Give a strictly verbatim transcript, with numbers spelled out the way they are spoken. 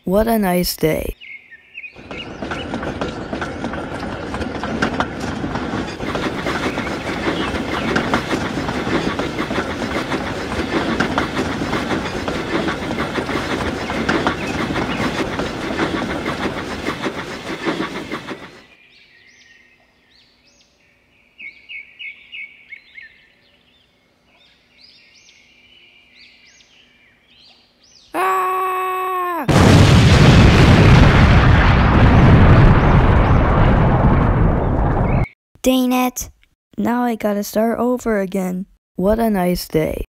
What a nice day. Ah! Dang it! Now I gotta start over again. What a nice day.